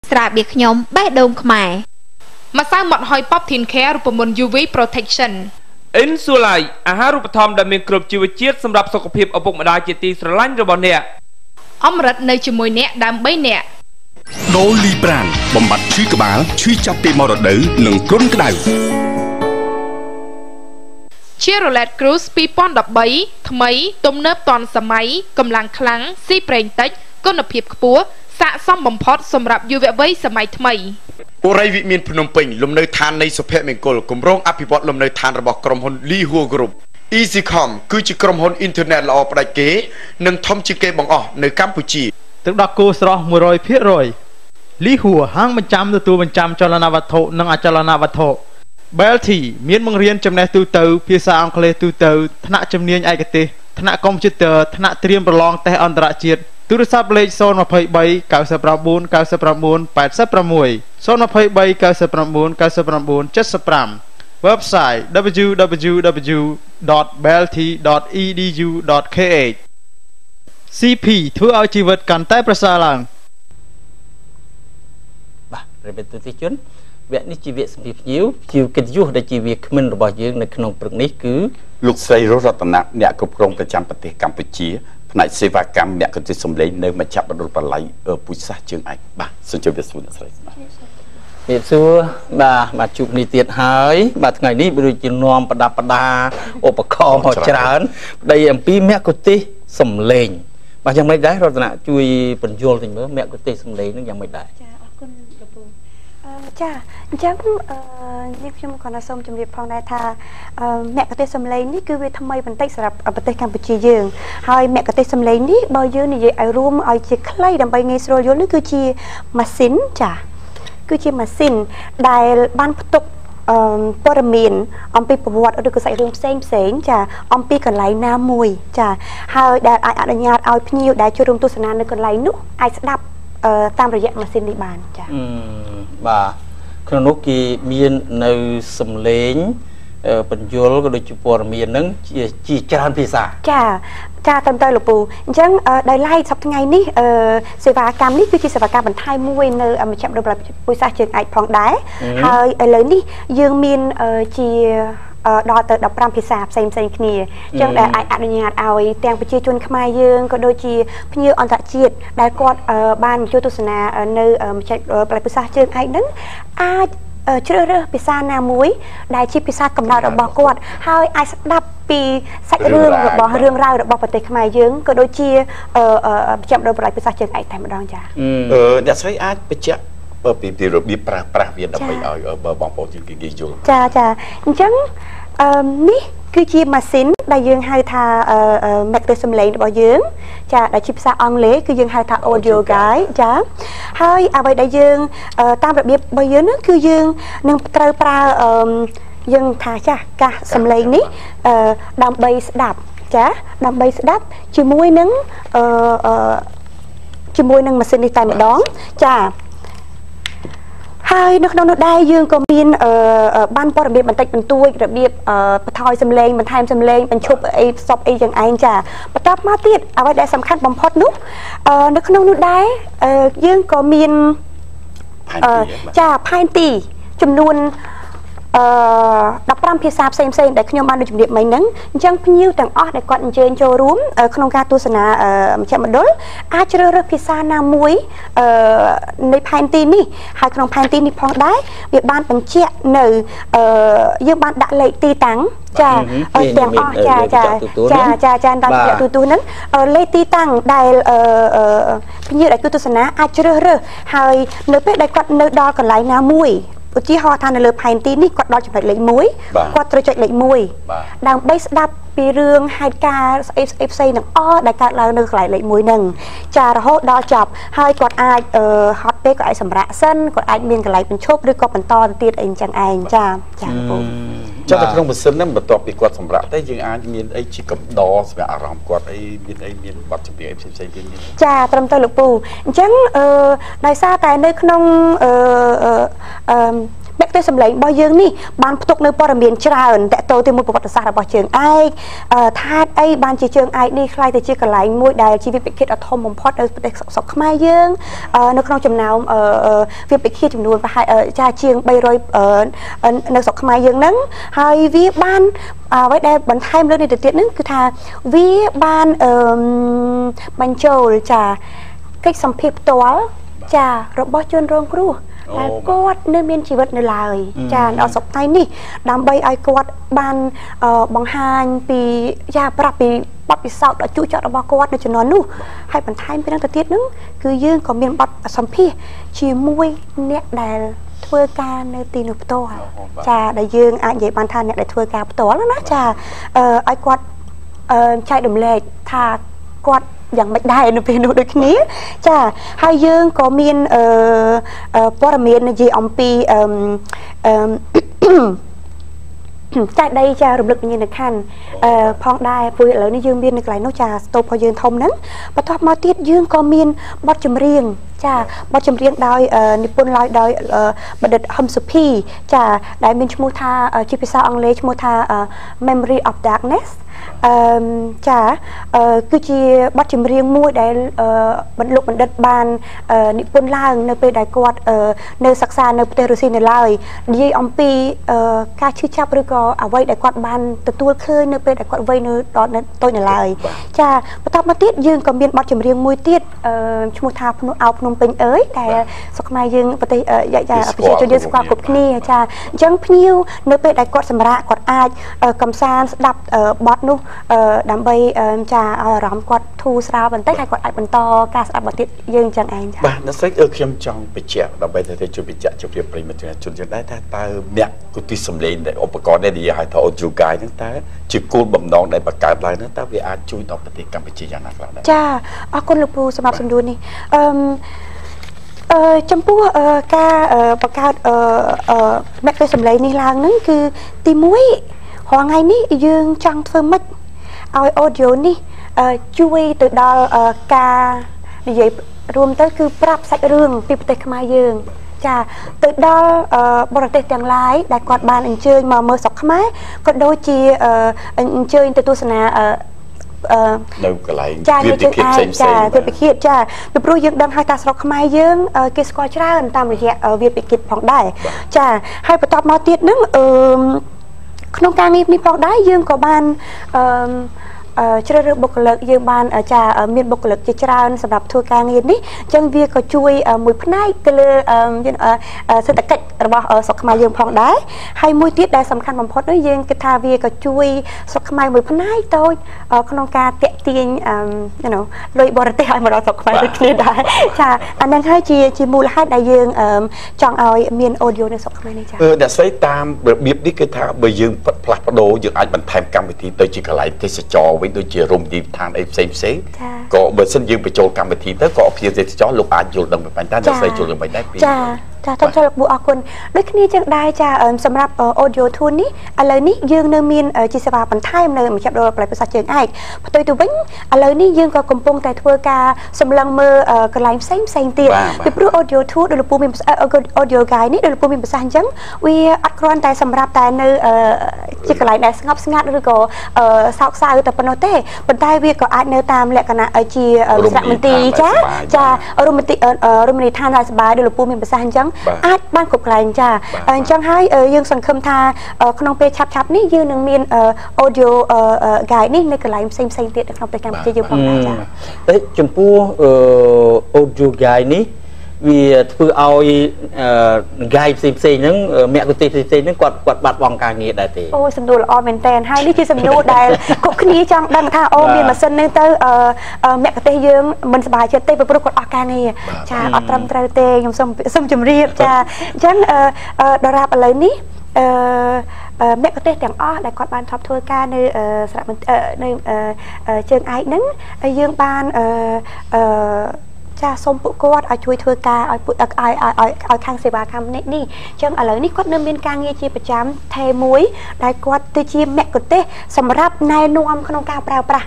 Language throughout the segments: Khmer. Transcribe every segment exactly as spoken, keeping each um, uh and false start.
ស្រាបៀរខ្ញុំបេះដូងខ្មែរម្សៅម៉ត់ហុយ Poptin Care រូបមន្ត ยู វី Protection Insulite អាហារូបត្ថម្ភដែលមានគ្រប់ជីវជាតិសម្រាប់សុខភាពឪពុកម្ដាយជាទីស្រឡាញ់របស់អ្នកអមរិតនៅជាមួយអ្នកដើម្បីអ្នកដូលីប្រានបំបត្តិឈឺក្បាលឈឺចាប់ពីមរដូវនិងគ្រុនក្តៅ Chevrolet Cruze ពីរពាន់ដប់បី ថ្មីទំនើបទាន់សម័យកម្លាំងខ្លាំងស៊ីប្រេងតិចគុណភាពខ្ពស់ស័ក្តិសមបំផុតសម្រាប់យុវវ័យសម័យថ្មីអូរ៉ៃវិមានភ្នំពេញលំនៅឋាននៃសុភមង្គលគម្រោងអភិវឌ្ឍលំនៅឋានរបស់ក្រុមហ៊ុន Lee Hua Group EasyCom គឺជាក្រុមហ៊ុនអ៊ីនធឺណិតល្អផ្ដាច់គេនិងធំជាងគេបង្អស់នៅកម្ពុជាទឹកដោះគោស្រស់ មួយរយភាគរយ Lee Hua ហាងបញ្ចាំទទួលបញ្ចាំចលនាវត្ថុនិងអចលនវត្ថុ Belty មានបង្រៀនចំណេះទូទៅភាសាអង់គ្លេសទូទៅថ្នាក់ជំនាញឯកទេសថ្នាក់កុំព្យូទ័រថ្នាក់ត្រៀមប្រឡងតេស្តអន្តរជាតិទូរស័ព្ទលេខ 023 99 99 86 023 99 99 75 Website w w w dot belty dot e d u dot k h ซี พี ធ្វើឲ្យជីវិតកាន់តែប្រសើរឡើងបាទប្រិយមិត្តទស្សនិកជនវគ្គនេះជាវគ្គសម្ភារភ្ញៀវភ្ញៀវកិត្តិយសដែលជាវាគ្មិនរបស់យើងនៅក្នុងព្រឹកនេះគឺលោកស្រីរស់រតនាអ្នកគ្រប់គ្រងប្រចាំប្រទេសកម្ពុជាផ្នែកសេវាកម្មអ្នកកន្ទុយសម្លេងនៅមជ្ឈមណ្ឌលបល័យពុជសាសជើងឯកបាទសូមជម្រាបសួរអ្នកស្រីបាទជំរាបសួរបាទបាទជួបគ្នាទៀតហើយបាទថ្ងៃនេះដូចជានាំប្រដាប់ប្រដាឧបករណ៍មកច្រើនប្តីអំពីមគ្គុទ្ទេសក៍សម្លេងបាទយ៉ាងម៉េចដែររតនាជួយបញ្យល់តិចមើលមគ្គុទ្ទេសក៍សម្លេងនឹងយ៉ាងម៉េចដែរចាអរគុណលោកពូចាអញ្ចឹងអឺនេះខ្ញុំក៏សូមជម្រាបផងដែរថាមគ្គុទ្ទេសក៍សម្លេងនេះគឺវាថ្មីបន្តិចសម្រាប់ប្រទេសកម្ពុជាយើងហើយមគ្គុទ្ទេសក៍សម្លេងនេះបើយើងនិយាយឲ្យរួមឲ្យជាខ្លីដើម្បីងាយស្រួលយល់នេះគឺជាម៉ាស៊ីនចាគឺជាម៉ាស៊ីនដែលបានផ្ទុកអឺព័ត៌មានអំពីប្រវត្តិឬក៏សាច់រឿងផ្សេងផ្សេងចាអំពីកន្លែងណាមួយចាហើយដែលអាចអនុញ្ញាតឲ្យភ្ញៀវដែលចូលរួមទស្សនានៅកន្លែងនោះអាចស្ដាប់តាមរយៈម៉ាស៊ីននេះបានចាបាទក្នុងនោះគេមាននៅសំឡេងបញ្យលក៏ដូចជាព័ត៌មានហ្នឹងជាជាច្រើនភាសាចាចាតាមទៅលោកពូអញ្ចឹងដោយឡែកសប្តាហ៍ថ្ងៃនេះសេវាកម្មនេះគឺជាសេវាកម្មបន្ថែមមួយនៅមជ្ឈមណ្ឌលពុជសាសជើងឯកផងដែរហើយឥឡូវនេះយើងមានជាដល់ទៅដប់ប្រាំភាសាផ្សេងផ្សេងគ្នាអញ្ចឹងដែលអាចអនុញ្ញាតឲ្យទាំងប្រជាជនខ្មែរយើងក៏ដូចជាភ្ញៀវអន្តរជាតិដែលគាត់បានចូលទស្សនានៅមជ្ឈមណ្ឌលពុជសាសជើងឯកហ្នឹងអាចជ្រើសរើសភាសាណាមួយដែលជាភាសាកំណើតរបស់គាត់ហើយអាចស្ដាប់ពីសាច់រឿងរបស់រឿងរ៉ាវរបស់ប្រទេសខ្មែរយើងក៏ដូចជាមជ្ឈមណ្ឌលប្រល័យពុជសាសជើងឯកតែម្ដងចាអឺអ្នកស្រីអាចបញ្ជាក់ពីពីរបៀបប្រាស់ប្រាស់វាដើម្បីឲ្យបងប្អូនយើងគេយល់ចាចាអញ្ចឹងអឺនេះគឺជាម៉ាស៊ីនដែលយើងហៅថាមគ្គុទ្ទេសក៍សម្លេងរបស់យើងចាដែលជាភាសាអង់គ្លេសគឺយើងហៅថា audio guide ចាហើយអ្វីដែលយើងតាមរបៀបរបស់យើងហ្នឹងគឺយើងនឹងត្រូវប្រើយើងថាចាកាសសម្លេងនេះដើម្បីស្ដាប់ចាដើម្បីស្ដាប់ជាមួយនឹងជាមួយនឹងម៉ាស៊ីននេះតែម្ដងចាហើយនៅក្នុងនោះដែរយើងក៏មានបានព័ត៌មានបន្តិចបន្តួចរបៀបបន្ថយសម្លេងបន្ថែមសម្លេងបញ្ឈប់អីផ្សព្វអីយ៉ាងឯងចាបន្តមកទៀតអ្វីដែលសំខាន់បំផុតនោះនៅក្នុងនោះដែរយើងក៏មានចាផែនទីចំនួនអឺដប់ប្រាំភាសាផ្សេងផ្សេងដែលខ្ញុំបានដូចជំរាបមិញហ្នឹងអញ្ចឹងភ្ញៀវទាំងអស់ដែលគាត់អញ្ជើញចូលរួមក្នុងការទស្សនាមជ្ឈមណ្ឌលអាចជ្រើសរើសភាសាណាមួយអឺនៃផែនទីនេះហើយក្នុងផែនទីនេះផងដែរវាបានបញ្ជាក់នៅអឺយើងបានដាក់លេខទីតាំងចាទាំងអស់ចាចាចាចាចាតាមរយៈទូទូហ្នឹងលេខទីតាំងដែលភ្ញៀវដែលគឺទស្សនាអាចជ្រើសរើសហើយនៅពេលដែលគាត់នៅដល់កន្លែងណាមួយឧទាហរណ៍ថានៅលើផែនទីនេះគាត់ដល់ចំណុចលេខមួយគាត់ត្រូវចុចលេខមួយដើម្បីស្ដាប់ពីរឿងហេតុការណ៍ស្អីស្អីផ្សេងទាំងអស់ដែលកើតឡើងនៅកន្លែងលេខមួយហ្នឹងចារហូតដល់ចប់ហើយគាត់អាចហត់ពេកគាត់អាចសម្រាកសិនគាត់អាចមានកន្លែងបញ្ឈប់ឬក៏បន្តទៅទៀតអីចឹងឯងចាចាពូចុះទៅក្នុងម៉ាស៊ីនហ្នឹងបន្ទាប់ពីគាត់សម្រាកទៅយើងអាចមានអីជាកំដរសម្រាប់អារម្មណ៍គាត់អីមានអីមានបទចម្រៀងអីផ្សេងផ្សេងទៀតចាត្រឹមទៅលោកពូអញ្ចឹងអឺដោយសារតែនៅក្នុងអឺអឺមគ្គុទ្ទេសក៍ទេសសម្លេងរបស់យើងនេះបានផ្ទុកនៅព័ត៌មានច្រើនតកតទៅមួយប្រវត្តិសាស្ត្ររបស់ជើងឯកថាតអីបានជាជើងឯកនេះខ្លាយទៅជាកន្លែងមួយដែលជាវិបិគិតអធំបំផុតនៅប្រទេសស្រុកខ្មែរយើងនៅក្នុងចំណោមវិបិគិតចំនួនប្រហែលចាជាងបីរយនៅស្រុកខ្មែរយើងហ្នឹងហើយវាបានអ្វីដែលបន្ថែមលើនេះទៅទៀតហ្នឹងគឺថាវាបានបញ្ចូលចាកិច្ចសម្ភារផ្ទាល់ចារបស់ជនរងគ្រោះតែគាត់នៅមានជីវិតនៅឡើយចាដល់សប្តាហ៍នេះដើម្បីឲ្យគាត់បានបង្ហាញពីយ៉ាប្រាប់ពីបទពិសោធន៍ដ៏ជូរចត់របស់គាត់នៅជំនាន់នោះហើយបន្ថែមពីនឹងទៅទៀតហ្នឹងគឺយើងក៏មានបទសម្ភាសជាមួយអ្នកដែលធ្វើការនៅទីនោះផ្ទាល់ចាដែលយើងអាចនិយាយបានថាអ្នកដែលធ្វើការផ្ទាល់ណាចាឲ្យគាត់ចែករំលែកថាគាត់យ៉ាងមិនដែរនៅពេលនោះដូចគ្នាចាហើយយើងក៏មានព័ត៌មាននិយាយអំពីចែកដីចារំលឹកវិញ្ញាណក្ខន្ធផងដែរព្រោះឥឡូវនេះយើងមាននៅកន្លែងនោះចាស្ទូបរបស់យើងធំហ្នឹងបន្ទាប់មកទៀតយើងក៏មានបទចម្រៀងចាបទចម្រៀងដោយនិពន្ធឡើងដោយបណ្ឌិតហឹមសុភីចាដែលមានឈ្មោះថាជាភាសាអង់គ្លេសឈ្មោះថា Memory of Darkness អឺចាគឺជាបទចម្រៀងមួយដែលបណ្ឌលោកបណ្ឌិតបាននិពន្ធឡើងនៅពេលដែលគាត់នៅសិក្សានៅប្រទេសរុស្ស៊ីនៅឡើយនិយាយអំពីការឈឺចាប់ឬក៏អ្វីដែលគាត់បានទទួលឃើញនៅពេលដែលគាត់វ័យនៅដល់តូចនៅឡើយចាបន្តមកទៀតយើងក៏មានបទចម្រៀងមួយទៀតឈ្មោះថាភ្នោះអោភ្នំពេញអើយដែលស្រុកខ្មែរយើងប្រទេសចាប្រជាជនយើងស្គាល់គ្រប់គ្នាចាអញ្ចឹងភ្ញៀវនៅពេលដែលគាត់សម្រាកគាត់អាចកំសាន្តស្ដាប់បទនោះដើម្បីចាឲ្យអារម្មណ៍គាត់ធូរស្រាលបន្តិចហើយគាត់អាចបន្តការស្ដាប់បទទៀតយើងចឹងឯងចាបាទអ្នកស្រីអឺខ្ញុំចង់បញ្ជាក់ដើម្បីទៅជួយបញ្ជាក់ជម្រាបប្រិយមិត្តជនយើងដែរថាតើអ្នកគូទីសម្លេងដែលឧបករណ៍ដែលនិយាយឲ្យថា audio guide ហ្នឹងតើជាគោលបំណងដែលបង្កើតឡើងហ្នឹងតើវាអាចជួយដល់ប្រទេសកម្ពុជាយ៉ាងណាខ្លះដែរចាអរគុណលោកពូសម្រាប់សំណួរនេះអឺអឺចំពោះការបង្កើតមេក្រូសម្លេងនេះឡើងហ្នឹងគឺទីមួយរាល់ថ្ងៃនេះយើងចង់ធ្វើម៉េចឲ្យ audio នេះជួយទៅដល់ការនិយាយរួមទៅគឺប្រាប់សាច់រឿងពីប្រទេសខ្មែរយើងចាទៅដល់បរទេសទាំងឡាយដែលគាត់បានអញ្ជើញមកមើលស្រុកខ្មែរក៏ដូចជាអញ្ជើញទៅទស្សនានៅកន្លែងវិទ្យាគិតផ្សេងៗចាវិទ្យាគិតចាពីព្រោះយើងដឹងហើយថាស្រុកខ្មែរយើងគេស្គាល់ច្រើនតាមរយៈវិទ្យាគិតផងដែរចាហើយបន្តមកទៀតហ្នឹងអឺក្នុងការងារនេះផងដែរយើងក៏បានអឺជ្រើសរើសបុគ្គលិកយើងបានចាមានបុគ្គលិកជាច្រើនសម្រាប់ធ្វើការងារនេះអញ្ចឹងវាក៏ជួយមួយផ្នែកទៅលើសេដ្ឋកិច្ចរបស់ស្រុកខ្មែរយើងផងដែរហើយមួយទៀតដែលសំខាន់បំផុតនោះយើងគិតថាវាក៏ជួយស្រុកខ្មែរមួយផ្នែកតូចក្នុងការតាក់ទាញ you know លុយបរទេសឲ្យមកដល់ស្រុកខ្មែរដូចគ្នាដែរចាអាហ្នឹងហើយជាជាមូលហេតុដែលយើងចង់ឲ្យមាន audio នៅស្រុកខ្មែរនេះចាអឺអ្នកស្រីតាមរបៀបនេះគឺថាបើយើងផ្លាស់ប្ដូរយើងអាចបន្ថែមកម្មវិធីទៅជាកន្លែងទេសចរដូចជារមណីយដ្ឋានអីផ្សេងផ្សេងក៏បើសិនយើងបញ្ចូលកម្មវិធីទៅក៏អភិជាទេសចរលោកអាចយល់ដឹងពីបញ្ហាអ្នកស្រីយល់ដឹងពីដែរពីចាចាតាមចូលលោកប៊ូអរគុណដូចគ្នាចឹងដែរចាសម្រាប់ audio tool នេះឥឡូវនេះយើងនៅមានជាសេវាបន្ថែមនៅមជ្ឈមណ្ឌលបរិយាកាសជើងឯកផ្ទុយទៅវិញឥឡូវនេះយើងក៏កំពុងតែធ្វើការសម្លឹងមើលកន្លែងផ្សេងផ្សេងទៀតពីព្រោះ audio tool ដោយលោកពូមាន audio guide នេះដោយលោកពូមានប្រសាសន៍អញ្ចឹងវាអត់គ្រាន់តែសម្រាប់តែនៅជាកន្លែងដែលស្ងប់ស្ងាត់ឬក៏សោកសៅតែប៉ុណ្ណោះទេប៉ុន្តែវាក៏អាចនៅតាមលក្ខណៈជាស្រៈមន្ទីរចាចារមណីរមណីយដ្ឋានដែលសប្បាយដោយលោកពូមានប្រសាសន៍អញ្ចឹងអាចបានគ្រប់កន្លែងចាអញ្ចឹងហើយយើងសង្ឃឹមថាក្នុងពេលឆាប់ឆាប់នេះយើងនឹងមាន audio guide នេះនៅកន្លែងផ្សេងផ្សេងទៀតនៅក្នុងប្រទេសកម្ពុជាយើងផងដែរចាតែចំពោះ audio guide នេះវាធ្វើឲ្យ guide ផ្សេងផ្សេងហ្នឹងមគ្គុទ្ទេសក៍ផ្សេងហ្នឹងគាត់គាត់បាត់បង់ការងារដែរទេអូសំណួរល្អមែនតើហើយនេះជាសំណួរដែលគ្រប់គ្នាចង់ដឹងថាអូមានម៉ាស៊ីនហ្នឹងទៅមគ្គុទ្ទេសក៍យើងមិនសប្បាយចិត្តទេព្រោះគាត់អស់ការងារចាអត់ត្រឹមត្រូវទេខ្ញុំសូមសូមជម្រាបចាអញ្ចឹងដរាបឥឡូវនេះអឺមគ្គុទ្ទេសក៍ទាំងអស់ដែលគាត់បានថប់ធ្វើការនៅស្រៈនៅជើងឯកហ្នឹងយើងបានអឺអឺចាសូមពួកគាត់ឲ្យជួយធ្វើការឲ្យពួកឲ្យឲ្យឲ្យខាងសេវាកម្មនេះនេះអញ្ចឹងឥឡូវនេះគាត់នៅមានការងារជាប្រចាំថេមួយដែលគាត់ទៅជាមគ្គុទ្ទេសក៍សម្រាប់ណែនាំក្នុងការប្រើប្រាស់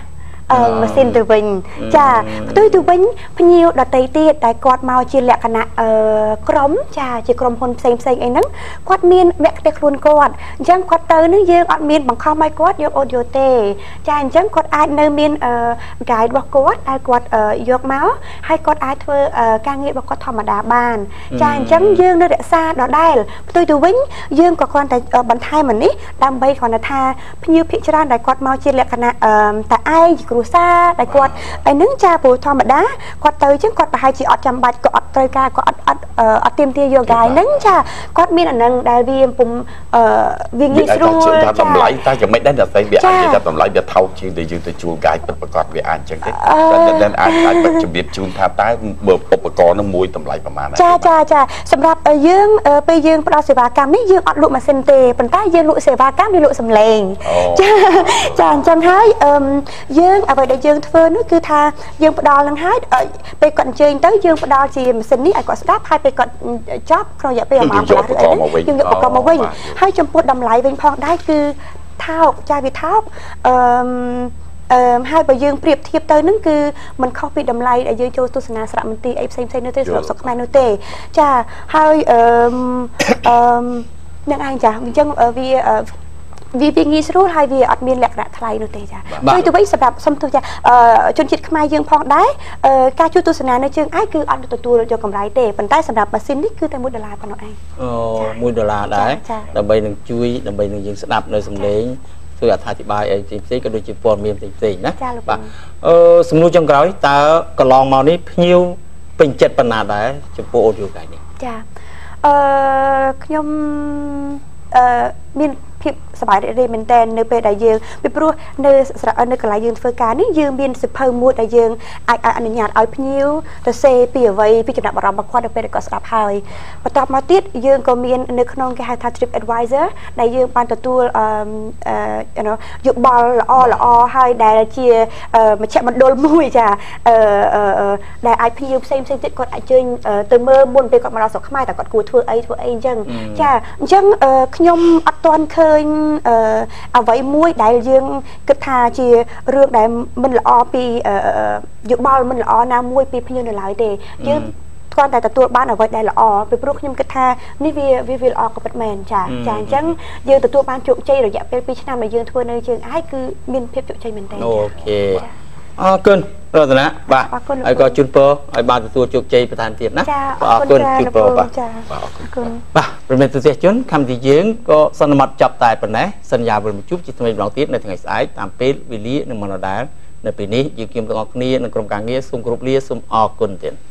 ម៉ាស៊ីនទៅវិញចាផ្ទុយទៅវិញភ្ញៀវដតីទៀតដែលគាត់មកជាលក្ខណៈអឺក្រុមចាជាក្រុមហ៊ុនផ្សេងផ្សេងអីហ្នឹងគាត់មានវគ្គផ្ទះខ្លួនគាត់អញ្ចឹងគាត់ទៅនឹងយើងអត់មានបង្ខំឲ្យគាត់យកអូឌីយោទេចាអញ្ចឹងគាត់អាចនៅមានអឺ guide របស់គាត់ដែលគាត់យកមកហើយគាត់អាចធ្វើការងាររបស់គាត់ធម្មតាបានចាអញ្ចឹងយើងនៅរក្សាដដែលផ្ទុយទៅវិញយើងក៏គ្រាន់តែបន្ថែមអានេះដើម្បីគ្រាន់តែថាភ្ញៀវភាគច្រើនដែលគាត់មកជាលក្ខណៈតែឯងគ្រួសារដែលគាត់ឯហ្នឹងចាព្រោះធម្មតាគាត់ទៅអញ្ចឹងគាត់ប្រហែលជាអត់ចាំបាច់ក៏អត់ត្រូវការក៏អត់អត់អត់ទៀមទាយកកាយហ្នឹងចាគាត់មានអាហ្នឹងដែលវាពុំវាងាយស្រួលចាតម្លៃតែយ៉ាងម៉េចដែរតែស្អីវាអាចនិយាយថាតម្លៃវាថោកជាងដែលយើងទៅជួលកាយពិតប្រាកដវាអាចអញ្ចឹងទេតែអាចអាចបិទជំរាបជូនថាតើបើឧបករណ៍នោះមួយតម្លៃប្រហែលចាចាចាសម្រាប់យើងពេលយើងផ្ដល់សេវាកម្មនេះយើងអត់លក់ម៉ាស៊ីនទេប៉ុន្តែយើងលក់សេវាកម្មយើងលក់សំឡេងចាចាអញ្ចឹងហើយយើងអ្វីដែលយើងធ្វើនោះគឺថាយើងផ្ដល់នឹងហើយពេលគាត់អញ្ជើញទៅយើងផ្ដល់ជាម៉ាស៊ីននេះឲ្យគាត់ស្ដាប់ហើយពេលគាត់ចប់ក្នុងរយៈពេលប្រហែលកន្លះឬអីហ្នឹងយើងយកឧបករណ៍មកវិញហើយចំពោះតម្លៃវិញផងដែរគឺថោកចាវាថោកអឺអឺហើយបើយើងប្រៀបធៀបទៅហ្នឹងគឺมันខុសពីតម្លៃដែលយើងចូលទស្សនាសារមន្ទីរអីផ្សេងផ្សេងនោះទេសម្រាប់ស្រុកខ្មែរនោះទេចាហើយអឺអឺនឹងឯងចាអញ្ចឹងវាវាវាងាយស្រួលហើយវាអត់មានលក្ខណៈថ្លៃនោះទេចាហើយទៅវិញសម្រាប់សុំទោសចាជនជាតិខ្មែរយើងផងដែរការជួយទស្សនានៅជើងឯងគឺអត់ទទួលយកកម្រៃទេប៉ុន្តែសម្រាប់ម៉ាស៊ីននេះគឺតែមួយដុល្លារប៉ុណ្ណោះឯងអូមួយដុល្លារដែរដើម្បីនឹងជួយដើម្បីនឹងយើងស្ដាប់នៅសំឡេងធ្វើអត្ថាធិប្បាយអីផ្សេងៗក៏ដូចជាព័ត៌មានផ្សេងៗណាបាទអឺសំណួរចុងក្រោយតើកន្លងមកនេះភ្ញៀវពេញចិត្តប៉ុណ្ណាដែរចំពោះអូឌីយោកាយនេះចាអឺខ្ញុំអឺមានភាពសប្បាយរីករាយមែនតើនៅពេលដែលយើងពីព្រោះនៅនៅកន្លែងយើងធ្វើការនេះយើងមានសិភៅមួយដែលយើងអាចអនុញ្ញាតឲ្យភ្ញៀវទៅសេពីអ្វីពីចំណាប់អារម្មណ៍របស់គាត់នៅពេលដែលគាត់ស្ដាប់ហើយបន្ទាប់មកទៀតយើងក៏មាននៅក្នុងគេហៅថា Trip Advisor ដែលយើងបានទទួលអឺយោបល់ល្អល្អហើយដែលជាមជ្ឈមណ្ឌលមួយចាអឺដែលអាចភ្ញៀវផ្សេងផ្សេងទៀតគាត់អាចជើញទៅមើលមុនពេលគាត់មកដល់ស្រុកខ្មែរតែគាត់គួរធ្វើអីធ្វើអីអញ្ចឹងចាអញ្ចឹងខ្ញុំអត់ទាន់ឃើញអឺអ្វីមួយដែលយើងគិតថាជារឿងដែលមិនល្អពីយោបល់មិនល្អណាមួយពីភ្ញៀវនៅឡើយទេយើងគ្រាន់តែទទួលបានអ្វីដែលល្អពីព្រោះខ្ញុំគិតថានេះវាវាវាល្អក៏ពិតមែនចាចាអញ្ចឹងយើងទទួលបានជោគជ័យរយៈពេលពីរឆ្នាំដែលយើងធ្វើនៅជើងឯកគឺមានភាពជោគជ័យមែនទែនអូខេអរគុណរតនាបាទហើយក៏ជូនពរឲ្យបានទទួលជោគជ័យបន្ថែមទៀតណាអរគុណជូនពរបាទអរគុណបាទប្រិមត្តទស្សនិកជនកម្មវិធីយើងក៏សន្មតចាប់តែប៉ុណ្ណេះសន្យាវិលមកជួបជាថ្មីម្ដងទៀតនៅថ្ងៃស្អែកតាមពេលវេលានឹងមកដល់នៅពេលនេះយើងគៀមទាំងអស់គ្នានឹងក្រុមការងារសូមគោរពលាសូមអរគុណទៀត